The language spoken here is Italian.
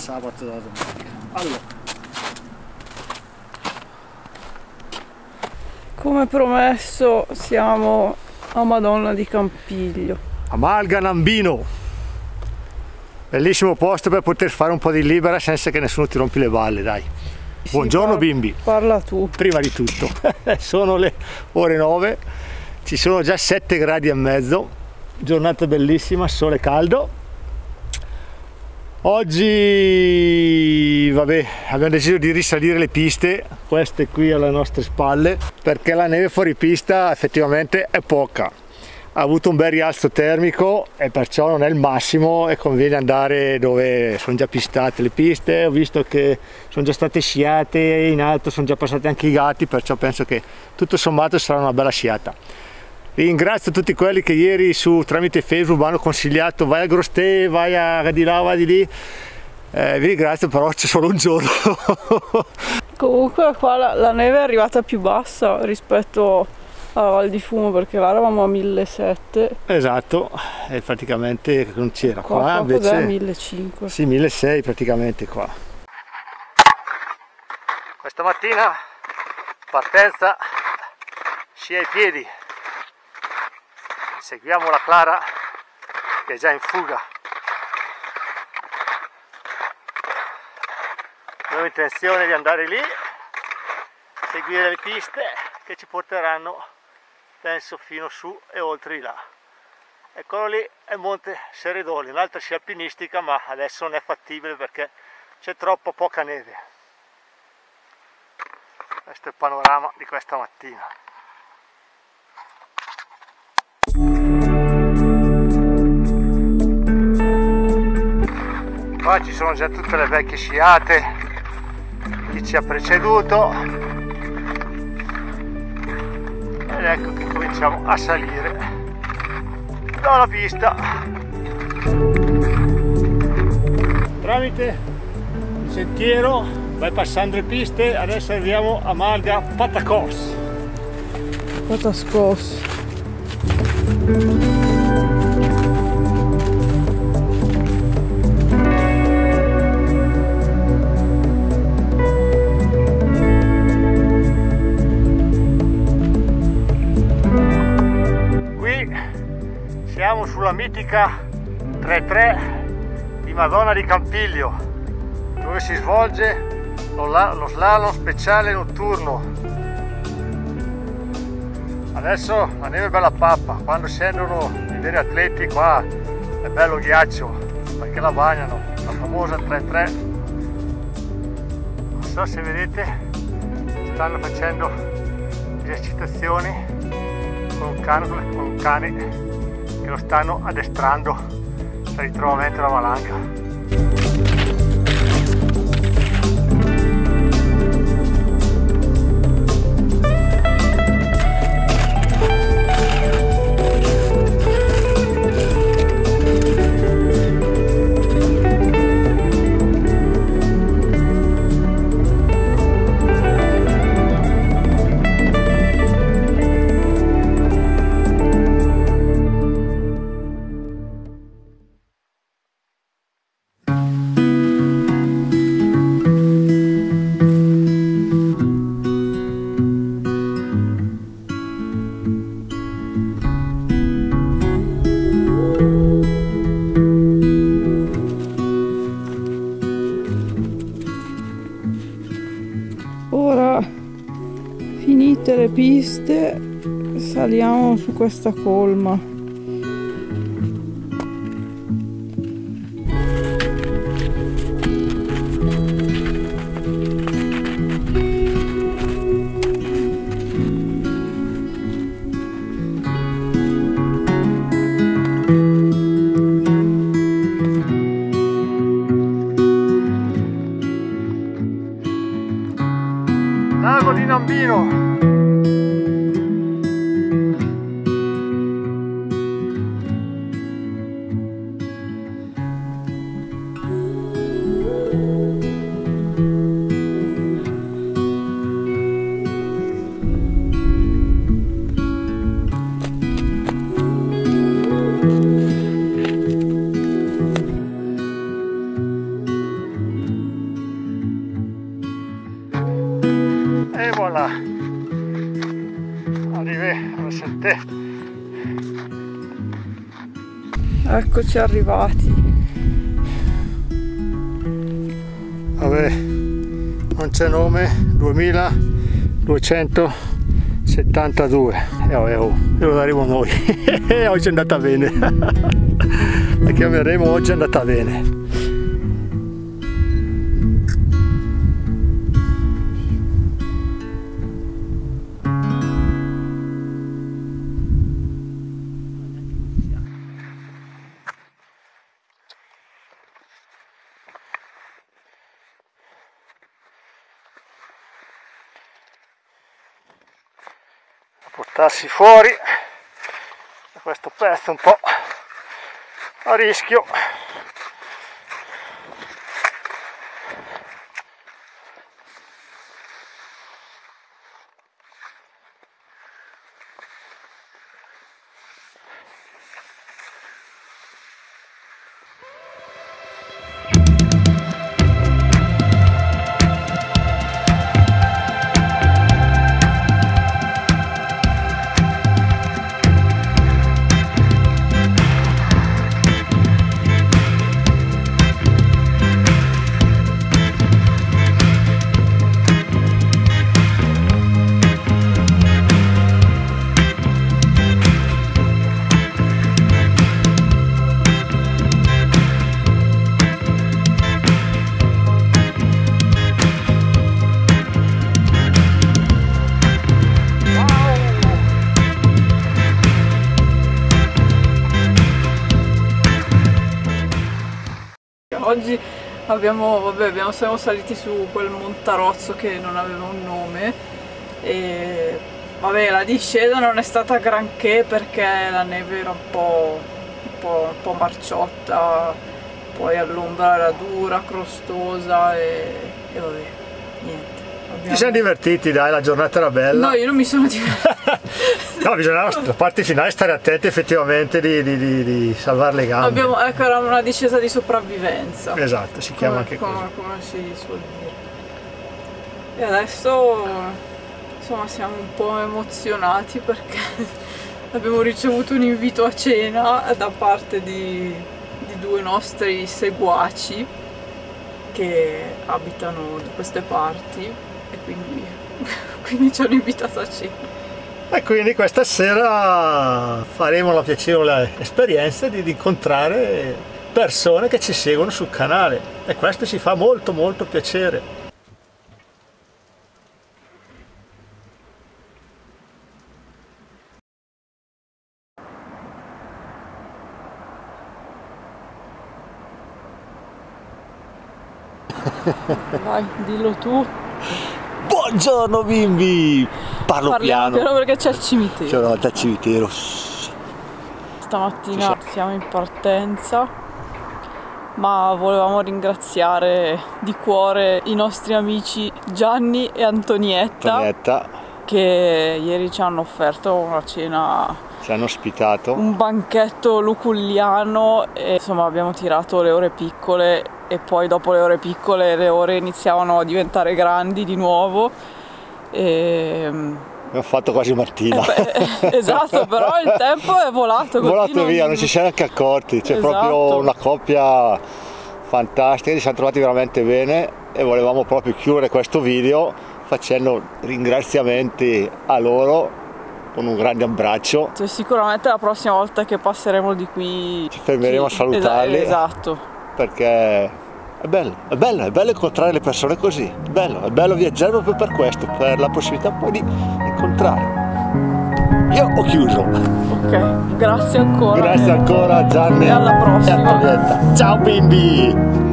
sabato e dalla domenica. Allora, come promesso siamo a Madonna di Campiglio. a Malga Nambino, bellissimo posto per poter fare un po' di libera senza che nessuno ti rompi le balle, dai. Buongiorno bimbi. Parla tu. Prima di tutto, sono le ore 9, ci sono già 7 gradi e mezzo, giornata bellissima, sole caldo. Oggi, vabbè, abbiamo deciso di risalire le piste, queste qui alle nostre spalle, perché la neve fuori pista effettivamente è poca. Ha avuto un bel rialzo termico e perciò non è il massimo e conviene andare dove sono già pistate le piste. Ho visto che sono già state sciate, in alto sono già passati anche i gatti, perciò penso che tutto sommato sarà una bella sciata. Ringrazio tutti quelli che ieri tramite Facebook mi hanno consigliato vai a Grosté, vai a di là, vai di lì. Vi ringrazio, però c'è solo un giorno. Comunque qua la neve è arrivata più bassa rispetto a Val di Fumo, perché là eravamo a 1700. Esatto, e praticamente non c'era. Qua invece 1500. Sì, 1600 praticamente qua. Questa mattina partenza sci ai piedi. Seguiamo la Clara che è già in fuga. Abbiamo intenzione di andare lì, seguire le piste che ci porteranno, penso, fino su e oltre di là. Eccolo lì, è Monte Seredoli, un'altra scia alpinistica, ma adesso non è fattibile perché c'è troppo poca neve. Questo è il panorama di questa mattina. Qua ci sono già tutte le vecchie sciate, chi ci ha preceduto, ed ecco che cominciamo a salire dalla pista. Tramite il sentiero vai passando le piste, adesso arriviamo a Malga Patakos. Patascos. Siamo sulla mitica 3-3 di Madonna di Campiglio, dove si svolge lo slalom speciale notturno. Adesso la neve è bella pappa, quando scendono i veri atleti qua è bello ghiaccio, perché la bagnano, la famosa 3-3. Non so se vedete, stanno facendo esercitazioni con un cane che lo stanno addestrando per il ritrovamento della valanga. Ora, finite le piste, saliamo su questa colma. Lago di Nambino. Eccoci arrivati. Vabbè, non c'è nome, 2272. E lo daremo noi. Oggi è andata bene. La chiameremo oggi è andata bene. Portarsi fuori da questo pezzo un po' a rischio. Oggi siamo saliti su quel montarozzo che non aveva un nome e vabbè, la discesa non è stata granché perché la neve era un po' marciotta, poi all'ombra era dura, crostosa e vabbè, niente. Ci siamo divertiti, dai, la giornata era bella. No, io non mi sono divertita. No, bisognava la parte finale stare attenti effettivamente di salvare le gambe. Ecco, era una discesa di sopravvivenza. Esatto, si chiama anche così. Come si suol dire. E adesso insomma siamo un po' emozionati perché abbiamo ricevuto un invito a cena da parte di due nostri seguaci che abitano da queste parti e quindi ci hanno invitato a cena. E quindi questa sera faremo la piacevole esperienza di incontrare persone che ci seguono sul canale e questo ci fa molto molto piacere. Vai, dillo tu. Buongiorno bimbi! Parliamo piano perché c'è il cimitero. C'è una volta il cimitero. Stamattina siamo in partenza, ma volevamo ringraziare di cuore i nostri amici Gianni e Antonietta che ieri ci hanno offerto una cena, ci hanno ospitato, un banchetto luculliano e insomma abbiamo tirato le ore piccole e poi dopo le ore piccole le ore iniziavano a diventare grandi di nuovo e abbiamo fatto quasi mattina. Esatto, però il tempo è volato così. Volato via, non ci siamo neanche accorti, c'è proprio una coppia fantastica, ci siamo trovati veramente bene e volevamo proprio chiudere questo video facendo ringraziamenti a loro con un grande abbraccio. Cioè, sicuramente la prossima volta che passeremo di qui ci fermeremo a salutarli. Esatto. Perché è bello incontrare le persone così, è bello viaggiare proprio per questo, per la possibilità poi di incontrare. Io ho chiuso. Ok, grazie ancora. Grazie ancora Gianni. E alla prossima. Ciao bimbi!